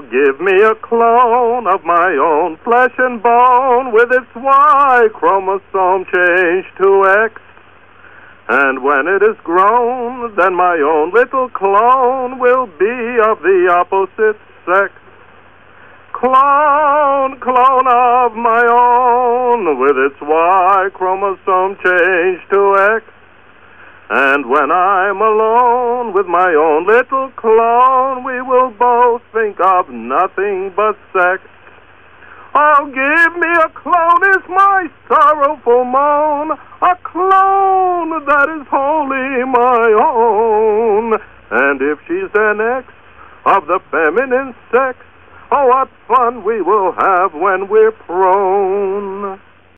give me a clone of my own flesh and bone with its Y-chromosome changed to X. And when it is grown, then my own little clone will be of the opposite sex. Clone, clone of my own with its Y-chromosome changed to X. And when I'm alone with my own little clone, we will both think of nothing but sex. Oh, give me a clone is my sorrowful moan, a clone that is wholly my own. And if she's an X of the feminine sex, oh, what fun we will have when we're prone.